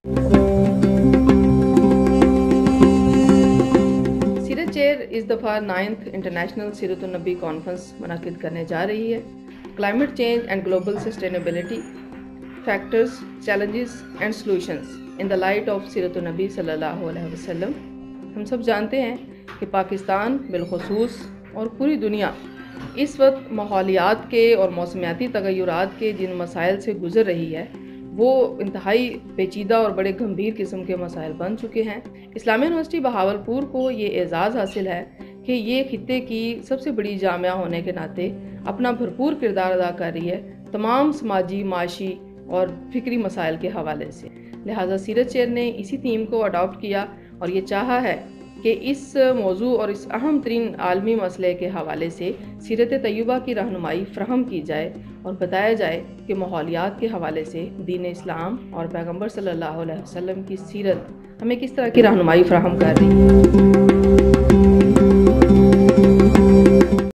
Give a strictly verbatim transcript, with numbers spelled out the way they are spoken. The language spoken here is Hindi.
सीरत चेयर इस दफ़ा नाइन्थ इंटरनेशनल सीरतुन नबी कॉन्फ्रेंस मुनक़िद करने जा रही है। Climate change and global sustainability factors, challenges and solutions in the light of सीरतुन नबी सल्लल्लाहु अलैहि वसल्लम। हम सब जानते हैं कि पाकिस्तान बिलखुसूस और पूरी दुनिया इस वक्त माहौलियात के और मौसमियाती तगय्युरात के जिन मसाइल से गुज़र रही है वो इंतहाई पेचीदा और बड़े गंभीर किस्म के मसाइल बन चुके हैं। इस्लामिया यूनिवर्सिटी बहावलपुर को ये एज़ाज़ हासिल है कि ये खित्ते की सबसे बड़ी जामिया होने के नाते अपना भरपूर किरदार अदा कर रही है तमाम समाजी, माशी और फ़िक्री मसाइल के हवाले से। लिहाजा सीरत चेयर ने इसी थीम को अडॉप्ट किया और ये चाहा है कि इस मौजू और इस अहम तरीन आलमी मसले के हवाले से सीरत तय्यबा की रहनुमाई फ़राहम की जाए और बताया जाए कि माहौलियात के हवाले से दीन इस्लाम और पैगम्बर सल्लल्लाहु अलैहि वसल्लम की सीरत हमें किस तरह की रहनुमाई फ़राहम कर रही है।